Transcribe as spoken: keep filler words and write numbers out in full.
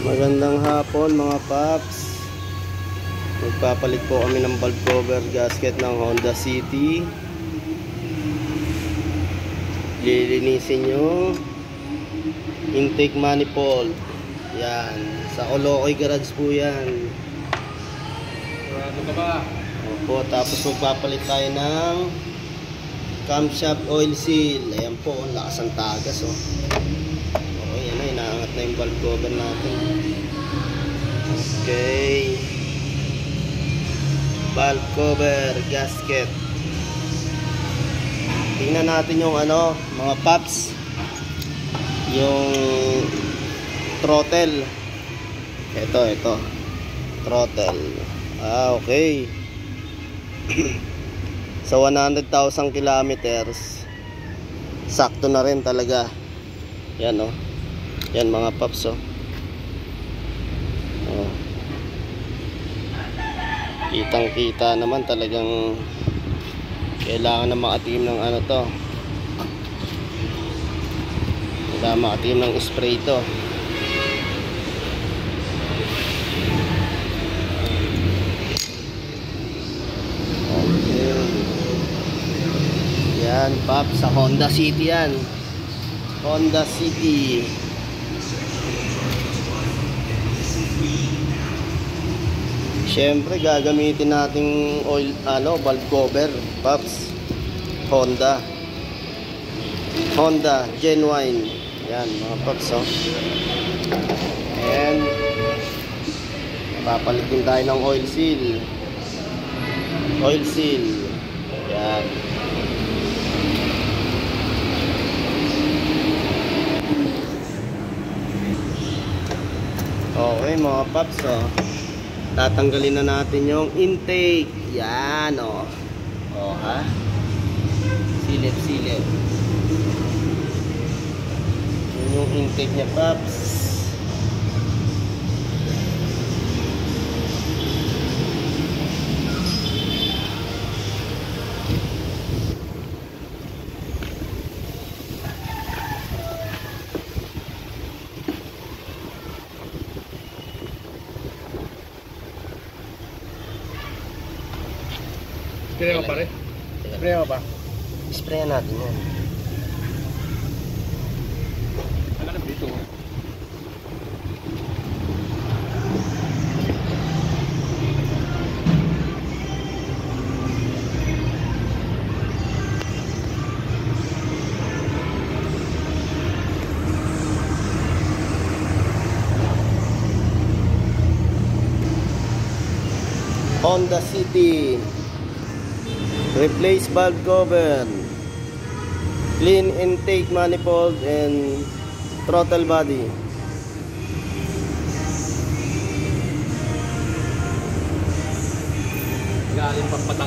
Magandang hapon mga paps. Magpapalit po kami ng valve cover gasket ng Honda City. Lilinisin yung intake manifold. Yan, sa Olokoy Garage po yan. Ano ka ba? Opo, tapos magpapalit tayo ng camshaft oil seal. Ayan po, ang lakas ng tagas oh. Okay, yan na, inaangat na yung valve cover natin. Okay, valve cover gasket. Tingnan natin yung ano, mga paps, yung throttle. Ito, ito throttle. Ah, okay. Sa one hundred thousand kilometers sakto na rin talaga. Yan oh. Yan mga paps oh. Oh. Kitang kita naman talagang kailangan na makatim ng ano to. Kailangan makatim ng spray to. Okay. Yan pap, sa Honda City yan. Honda City. Siyempre gagamitin nating oil, ano, valve cover, paps. Honda. Honda Genuine. Yan mga paps oh. And papalit din tayo ng oil seal. Oil seal. Yan. Okay mga paps oh. Tatanggalin na natin yung intake. Yan oh. Oh ha. Silip silip. Yun yung intake niya paps. Spray mo pare? Spray mo ba? Sprayan natin yan. Ano na dito? Honda City. Replace valve cover, clean intake manifold and throttle body. Galing pagpatang